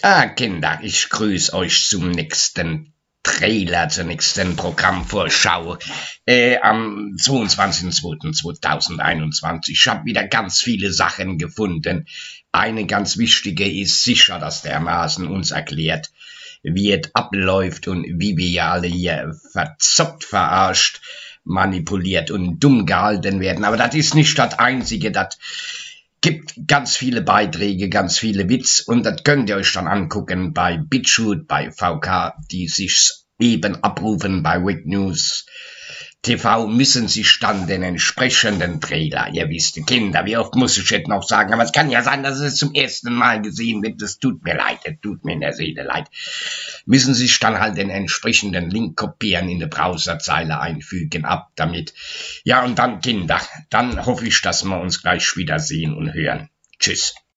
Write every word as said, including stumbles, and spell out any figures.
Ah, Kinder, ich grüße euch zum nächsten Trailer, zur nächsten Programmvorschau äh, am zweiundzwanzigsten zweiten zweitausendeinundzwanzig. Ich habe wieder ganz viele Sachen gefunden. Eine ganz wichtige ist sicher, dass der Maaßen uns erklärt, wie es abläuft und wie wir alle hier verzockt, verarscht, manipuliert und dumm gehalten werden. Aber das ist nicht das Einzige, das gibt ganz viele Beiträge, ganz viele Witz und das könnt ihr euch dann angucken bei BitChute, bei V K, die sich eben abrufen bei Wick News T V, müssen sich dann den entsprechenden Trailer, ihr wisst, die Kinder, wie oft muss ich jetzt noch sagen, aber es kann ja sein, dass es zum ersten Mal gesehen wird, das tut mir leid, das tut mir in der Seele leid, müssen sich dann halt den entsprechenden Link kopieren, in der Browserzeile einfügen, ab damit. Ja, und dann Kinder, dann hoffe ich, dass wir uns gleich wiedersehen und hören. Tschüss.